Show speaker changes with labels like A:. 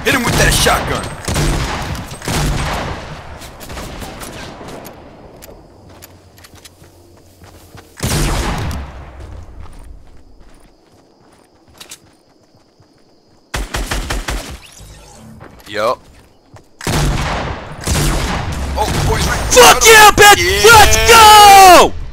A: Hit him with that shotgun. Yup. Oh, boys, right.
B: Fuck yeah, bitch!
A: Yeah.
B: Let's go!